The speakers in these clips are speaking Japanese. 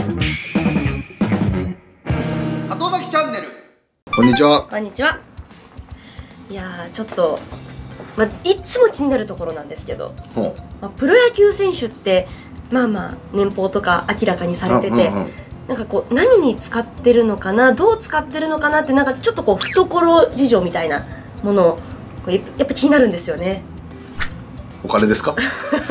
里崎チャンネル。こんにちは。 こんにちは。いやちょっと、いつも気になるところなんですけど、プロ野球選手って年俸とか明らかにされてて、なんかこう何に使ってるのかな、どう使ってるのかなって、なんかちょっとこう懐事情みたいなものをやっぱ気になるんですよね。 お金ですか？ もう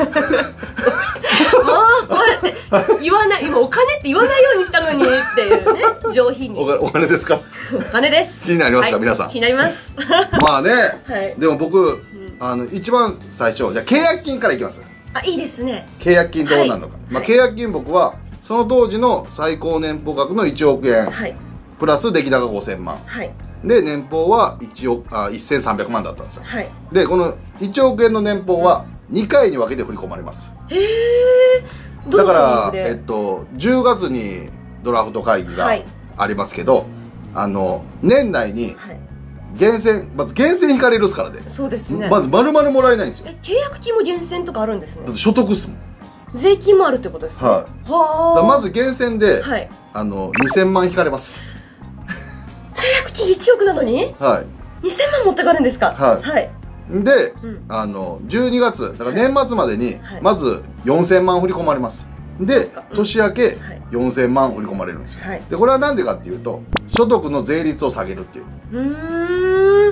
こうやって言わない、今お金って言わないようにしたのにっていうね、上品に。 お金ですか？ お金です。 気になりますか、皆さん？ 気になります。 まあね、でも僕一番最初じゃあ契約金からいきます。 いいですね。 契約金どうなるのか。契約金、僕はその当時の最高年俸額の1億円、プラス出来高5000万、で年俸は1300万だったんですよ。でこの1億円の年俸は2回に分けて振り込まれます。だから10月にドラフト会議がありますけど、年内にまず源泉引かれるっすからね。 そうですね。 まず丸々もらえないんですよ。 契約金も源泉とかあるんですね。 所得っすもん。 税金もあるってことですね。 まず源泉で2000万引かれます。 契約金1億なのに2000万持ってかるんですか？ で12月だから年末までにまず4000万振り込まれます。で年明け4000万振り込まれるんですよ。でこれは何でかっていうと、所得の税率を下げるっていう。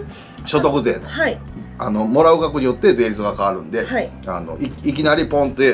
所得税のもらう額によって税率が変わるんで、いきなりポンって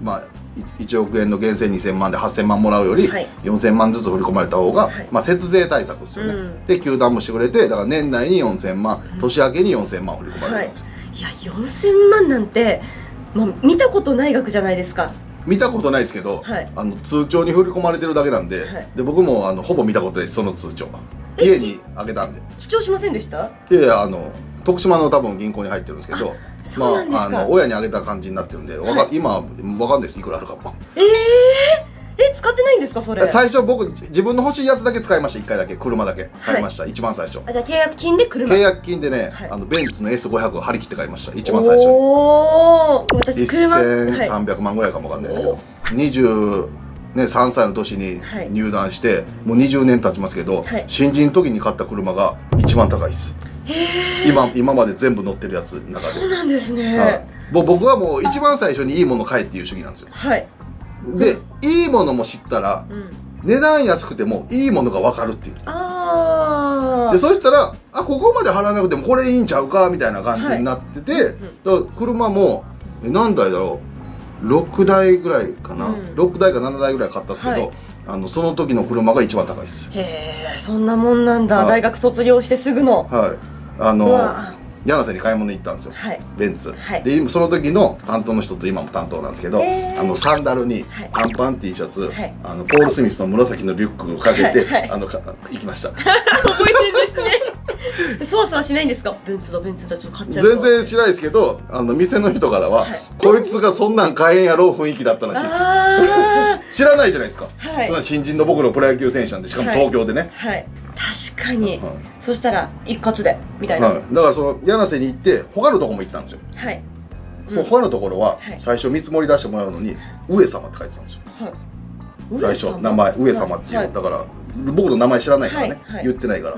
1億円の源泉2000万で8000万もらうより4000万ずつ振り込まれた方が節税対策ですよね。で球団もしてくれて、だから年内に4000万、年明けに4000万振り込まれるんですよ。 いや4000万なんて見たことない額じゃないですか。 見たことないですけど、通帳に振り込まれてるだけなんで、僕もほぼ見たことないです。その通帳家にあげたんで。 記帳しませんでした？ いやいや、徳島の多分銀行に入ってるんですけど、親にあげた感じになってるんで、今わかんないです、いくらあるかも。 使ってないんですかそれ？ 最初僕自分の欲しいやつだけ使いました。1回だけ車だけ買いました。一番最初。 じゃあ契約金で車？契約金でね、ベンツの S500 を張り切って買いました。一番最初に。 私車 1300万ぐらいかもわかんないですけど、23歳の年に入団してもう20年経ちますけど、新人の時に買った車が一番高いです。今まで全部乗ってるやつの中で。 そうなんですね。 僕はもう一番最初にいいもの買えっていう主義なんですよ。でいいものも知ったら値段安くてもいいものが分かるっていう。でそしたらここまで払わなくてもこれいいんちゃうかみたいな感じになってて、車も何台だろう、6台ぐらいかな、6台か7台ぐらい買ったんですけど、その時の車が一番高いです。 へえ、そんなもんなんだ。大学卒業してすぐの。 柳瀬に買い物に行ったんですよ、ベンツで。その時の担当の人と今も担当なんですけど、サンダルに短パン T シャツ、ポール・スミスの紫のリュックをかけて行きました。 覚えてるんですね。そわそわしないんですか？ベンツだちょっと買っちゃう。 全然しないですけど、店の人からはこいつがそんなん買えんやろ雰囲気だったらしいです。知らないじゃないですか、そんな新人の僕のプロ野球選手なんで、しかも東京でね。確かに。そしたら一括でみたいな。だからその柳瀬に行って他のとこも行ったんですよ。そう他のところは最初見積もり出してもらうのに上様って書いてたんですよ。最初名前上様っていう。だから僕の名前知らないからね、言ってないから。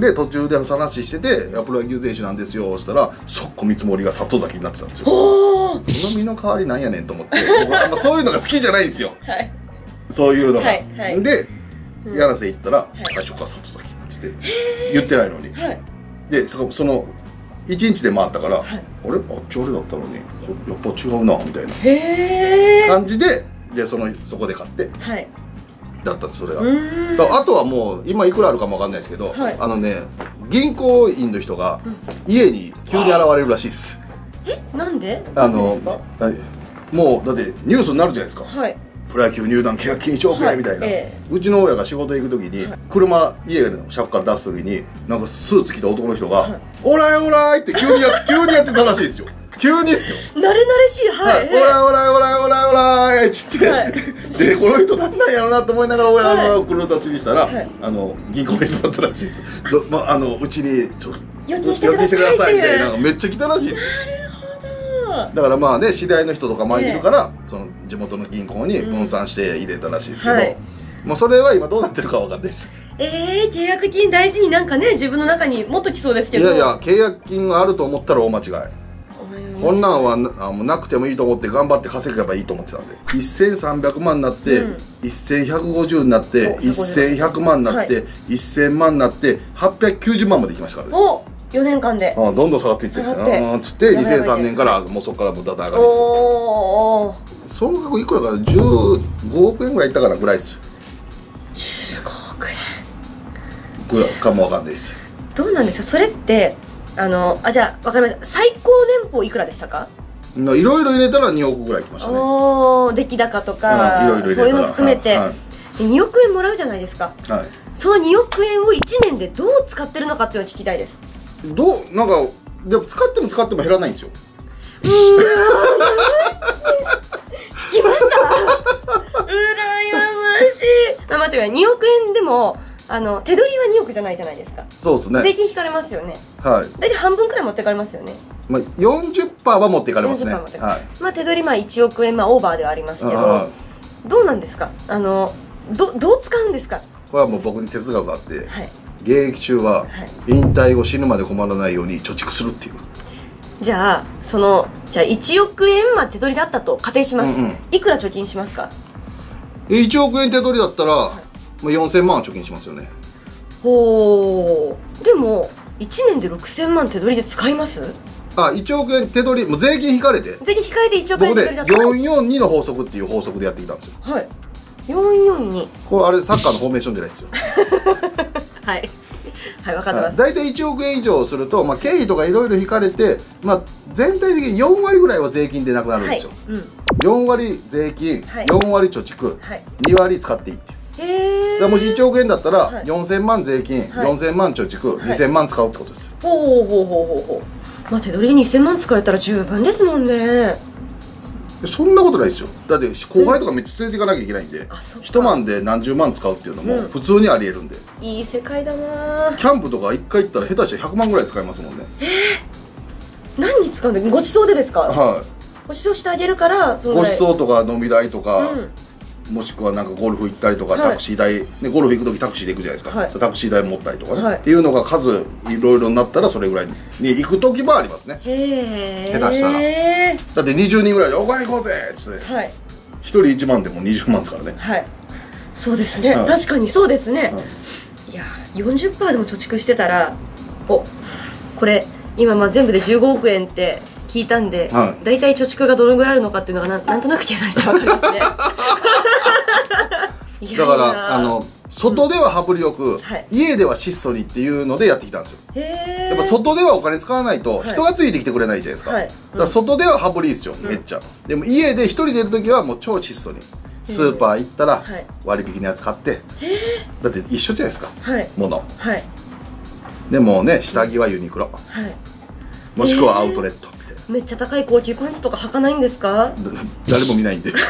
で途中で話してて「プロ野球選手なんですよ」したらそっこ見積もりが里崎になってたんですよ。この身の代わりなんやねんと思って、そういうのが好きじゃないんですよ、そういうのが。で柳瀬行ったら最初から里崎になってて、言ってないのに。でその1日で回ったから「あれあっち俺だったのにやっぱ違うな」みたいな感じでそこで買ってだったんです、それが。あとはもう今いくらあるかもわかんないですけど、銀行員の人が家に急に現れるらしいです。 なんで？ もうだってニュースになるじゃないですか。プロ野球入団契約金1億円みたいな。うちの親が仕事行く時に車家の車庫から出す時になんかスーツ着た男の人が「オライオライ」って急にやってたらしいですよ。急にっすよ。 慣れ慣れしい。 オライオライオライオライオライっつって、でこの人なんなんやろなと思いながら親の車立ちにしたら銀行の人だったらしいです。うちに預金してくださいみたいな。 めっちゃ来たらしいです。だからまあね、知り合いの人とかもいるから、その地元の銀行に分散して入れたらしいですけど、 もうそれは今どうなってるかわかんないです。 契約金大事になんかね、自分の中にもっときそうですけど。 いやいや、契約金があると思ったら大間違い。こんなんはもうなくてもいいと思って頑張って稼げばいいと思ってたんで、1300万になって、1150になって1100万になって、1000万になって890万までいきましたからね。 お、4年間でどんどん下がっていってつって2003年からもうそこからもうだだ上がりですよ。総額いくらかな、15億円ぐらいいったかなぐらいです。 15億円ぐらいかもわかんないです。 どうなんですかそれって。じゃあ分かりました。最高年俸いくらでしたか？ いろいろ入れたら2億ぐらいきましたね。 出来高とかそういうの含めて2億円もらうじゃないですか。その2億円を1年でどう使ってるのかっていうのを聞きたいです。 なんかでも使っても減らないんですよ。 聞きました。羨ましい。待ってください。2億円でも手取りは2億じゃないじゃないですか。 そうですね。 税金引かれますよね。大体半分くらい持っていかれますよね。 40% は持っていかれますね。 手取り1億円オーバーではありますけど、どうなんですか。どう使うんですか。 これはもう僕に哲学があって、現役中は引退後死ぬまで困らないように貯蓄するっていう。 じゃあ1億円手取りだったと仮定します。いくら貯金しますか。 1億円手取りだったら4000万は貯金しますよね。 ほう。でも1年で6000万手取りで使います？ 1億円手取り、もう税金引かれて 1億円手取りだった。 僕で442の法則っていう法則でやってきたんですよ。 はい。442。 これあれサッカーのフォーメーションじゃないですよ。 はいはい、分かってます。 大体1億円以上すると、経費とかいろいろ引かれて、全体的に4割ぐらいは税金でなくなるんですよ。4割税金、4割貯蓄、2割使っていいっていう。もし1億円だったら4000万税金、4000万貯蓄、2000万使うってことですよ。 手取りで2000万使えたら十分ですもんね。 そんなことないですよ。だって後輩とか3つ連れていかなきゃいけないんで、一晩で何十万使うっていうのも普通にありえるんで。 いい世界だな。 キャンプとか1回行ったら下手して100万ぐらい使いますもんね。 何に使うんだ。ご馳走でですか。はい。ご馳走してあげるから。 ご馳走とか飲み代とか、もしくはなんかゴルフ行ったりとか、タクシー代、ゴルフ行く時タクシーで行くじゃないですか。タクシー代持ったりとかね、っていうのが数いろいろになったらそれぐらいに行く時もありますね。下手したらだって20人ぐらいで「お金行こうぜ!」っつって1人1万でも20万ですからね。 そうですね。確かにそうですね。いや 40% でも貯蓄してたら、これ今全部で15億円って聞いたんで、大体貯蓄がどのぐらいあるのかっていうのがなんとなく計算して分かりますね。 だから外では羽振りよく、家では質素にっていうのでやってきたんですよ。やっぱ外ではお金使わないと人がついてきてくれないじゃないですか。だから外では羽振りいいですよ、めっちゃ。でも家で一人でいる時はもう超質素に。スーパー行ったら割引のやつ買って、だって一緒じゃないですか、物。でもね、下着はユニクロ、もしくはアウトレットみたいな。 めっちゃ高い高級パンツとか履かないんですか？ 誰も見ないんで。だ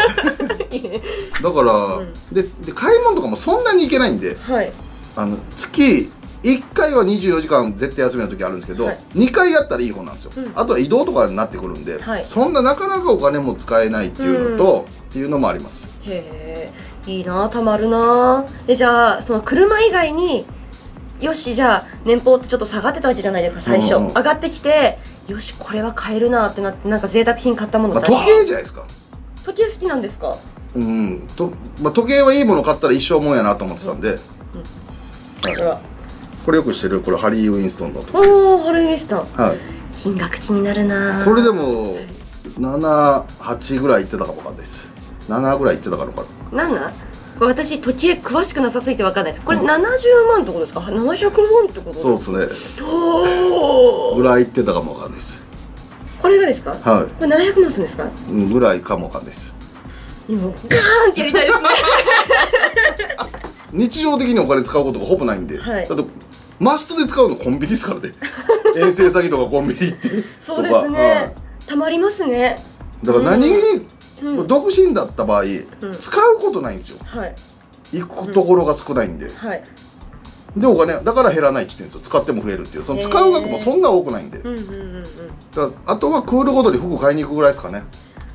からで買い物とかもそんなに行けないんで、月1回は24時間絶対休みの時あるんですけど、2回やったらいい方なんですよ。あとは移動とかになってくるんで、そんななかなかお金も使えないっていうのと、っていうのもあります。 へえ、いいな、たまるな。じゃあその車以外に、よし、じゃあ年俸ってちょっと下がってたわけじゃないですか最初。上がってきて、よしこれは買えるなってなって、なんか贅沢品買ったもの時計じゃないですか。 時計好きなんですか？ 時計はいいもの買ったら一生もんやなと思ってたんで、これよくしてる、これハリー・ウィンストンの時計です。 ハリー・ウィンストン。金額気になるな。 これでも7、8ぐらいいってたかもわかんないです。7ぐらいいってたかのかな。 7？これ私時計詳しくなさすぎてわかんないです。これ70万ってことですか？700万ってことですか？ そうですね。ぐらいいってたかもわかんないです。 これがですか？これ700万するんですか？ ぐらいかもわかんないです。 今ガーンってやりたいですね。 日常的にお金使うことがほぼないんで、だってマストで使うのコンビニですからね。遠征先とかコンビニ行ってそうですね、たまりますね。 だから何気に独身だった場合使うことないんですよ。行くところが少ないんで、でお金だから減らないって言ってるんですよ。使っても増えるっていう、その使う額もそんな多くないんで、あとはクールごとに服買いに行くぐらいですかね。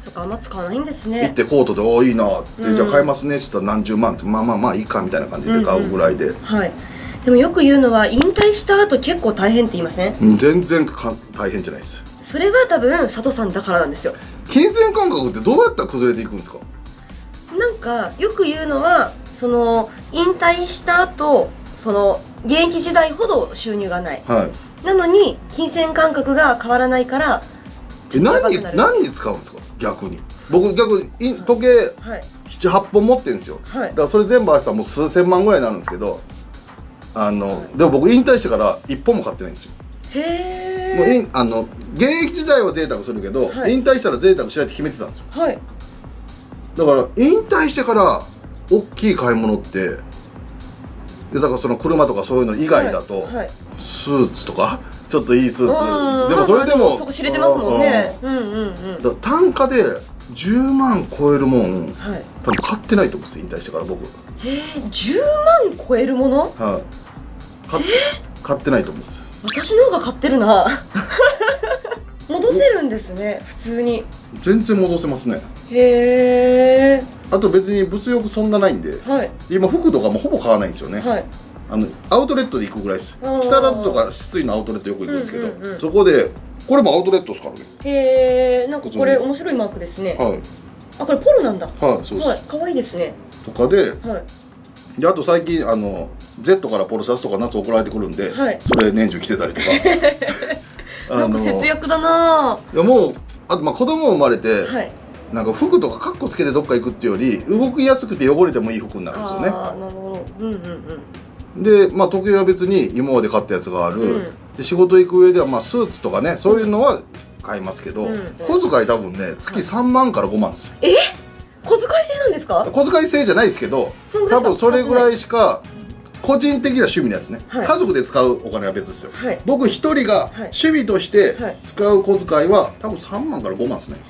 とかあんま使わないんですね。 行ってコートで「おおいいな」って「じゃあ買いますね」って言ったら何十万ってまあまあまあいいかみたいな感じで買うぐらいで。 はい。でもよく言うのは引退した後結構大変って言いません？ 全然大変じゃないです。 それは多分佐藤さんだからなんですよ。 金銭感覚ってどうやったら崩れていくんですか？ なんかよく言うのはその引退した後その現役時代ほど収入がない、はい、なのに金銭感覚が変わらないから何に使うんですか？逆に僕に時計78本持ってるんですよ、はい、だからそれ全部合わせたらもう数千万ぐらいになるんですけどはい、でも僕引退してから1本も買ってないんですよ。へえ。現役時代は贅沢するけど、はい、引退したら贅沢しないって決めてたんですよ。はい。だから引退してから大きい買い物ってだからその車とかそういうの以外だと、はいはい、スーツとかちょっといいスーツでもそれでもそこ知れてますもんね。 だ単価で10万超えるもん、はい、多分買ってないと思うんです引退してから僕。へえ、10万超えるもの？はい。 買ってないと思うんです。 私の方が買ってるな。戻せるんですね普通に。 全然戻せますね。 へえ。 あと別に物欲そんなないんで、はい、今服とかもほぼ買わないんですよね。はい、アウトレットで行くぐらいです。木更津とか失水のアウトレットよく行くんですけど、そこでこれもアウトレットですからね。 へえ。なんかこれ面白いマークですね。はい。あ、これポロなんだ。はい、そうです。はい、可愛いですね。 とかで、はい。であと最近Z からポロシャツとか夏送られてくるんで、はい、それ年中着てたりとか。 なんか節約だな。 いやもうあとまあ子供生まれて、はい、なんか服とかカッコつけてどっか行くっていうより動きやすくて汚れてもいい服になるんですよね。ああ、なるほど。うんうんうん。でまあ時計は別に今まで買ったやつがある、うん、で仕事行く上ではまあスーツとかねそういうのは買いますけど、小遣い多分ね月3万から5万ですよ。 え、小遣い制なんですか？ 小遣い制じゃないですけど多分それぐらいしか個人的な趣味のやつね、はい、家族で使うお金は別ですよ、はい、僕一人が趣味として使う小遣いは多分3万から5万ですね。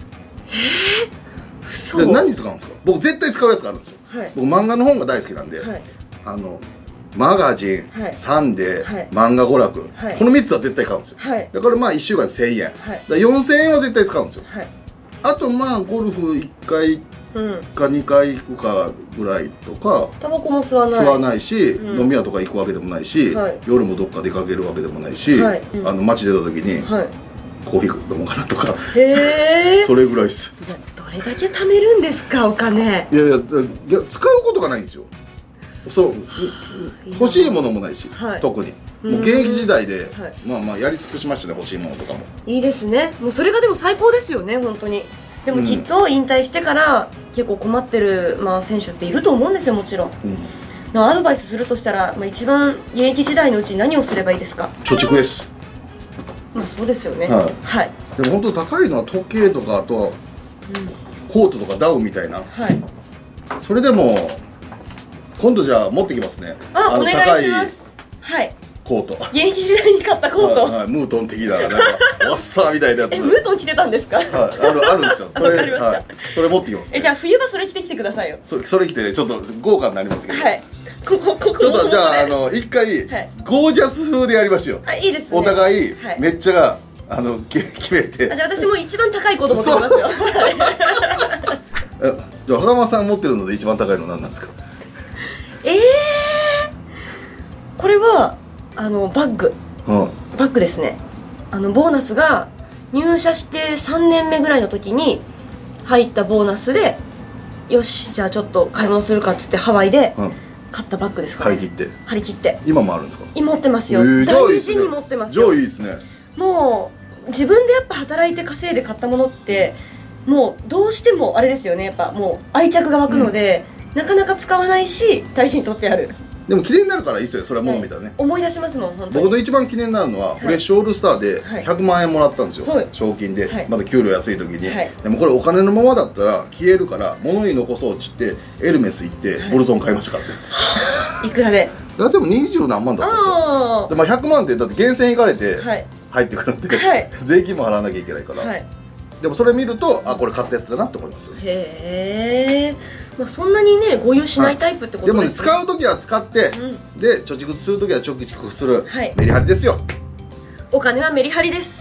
へえ。で何に使うんですか？僕絶対使うやつがあるんですよ、はい、僕漫画の本が大好きなんで、はい、マガジン、はい、サンデー、はい、漫画娯楽、はい、この3つは絶対買うんですよ、はい、だからまあ1週間で1000円、はい、だ4000円は絶対使うんですよ、はい、あとまあゴルフ1回か2回行くかぐらいとか、 タバコも吸わないし、飲み屋とか行くわけでもないし、夜もどっか出かけるわけでもないし、街出た時にコーヒー飲もうかなとか、それぐらいです。 どれだけ貯めるんですかお金？ いや使うことがないんですよ。そう欲しいものもないし、特にもう現役時代でまあまあやり尽くしましたね、欲しいものとかも。いいですね。もうそれがでも最高ですよね本当に。でもきっと引退してから結構困ってる、まあ、選手っていると思うんですよもちろん、アドバイスするとしたら、まあ、一番現役時代のうちに何をすればいいですか？ 貯蓄です。 まあそうですよね。はい、はい、 でも本当高いのは時計とかあと、コートとかダウンみたいな、はい、それでも今度じゃあ持ってきますね。 お願いします。はい、 コート現役時代に買ったコート、 はい、ムートン的ななんかワッサーみたいなやつ。 ムートン着てたんですか？はい、 あるんですよ。それ、はい、それ持ってきます、ね。 じゃあ冬場それ着てきてくださいよ。 それ着てねちょっと豪華になりますけど。 はい。 ちょっとじゃあ一回、ゴージャス風でやりましょう。 いいですね。 お互い、めっちゃ決めて。 じゃあ私も一番高いコート持ってきますよ。 じゃあ袴さん持ってるので一番高いの何なんですか？ これはバッグ、バッグですね。ボーナスが入社して3年目ぐらいの時に入ったボーナスでよしじゃあちょっと買い物するかっつってハワイで買ったバッグですからね。張り切って今もあるんですか？ 今持ってますよ。大事に持ってますよ。 じゃあいいですね。 もう自分でやっぱ働いて稼いで買ったものってもうどうしてもあれですよね。やっぱもう愛着が湧くので、なかなか使わないし大事に取ってある。 でも記念になるからいいですよ、それはもの見たらね、 思い出しますもん本当に。 僕の一番記念になるのは、フレッシュオールスターで100万円もらったんですよ、賞金で、まだ給料安い時に、でもこれお金のままだったら消えるから物に残そうっつってエルメス行ってボルゾン買いましたからね。 いくらで？ だっても20何万だったんですよ。で、まあ、100万ってだって厳選行かれて入ってくるんで、税金も払わなきゃいけないから、でもそれ見るとこれ買ったやつだなって思いますよ。 へえ。まあそんなにねご融しないタイプってことですね。 でもね使う時は使って、で貯蓄する時は貯蓄する、メリハリですよ。 お金はメリハリです。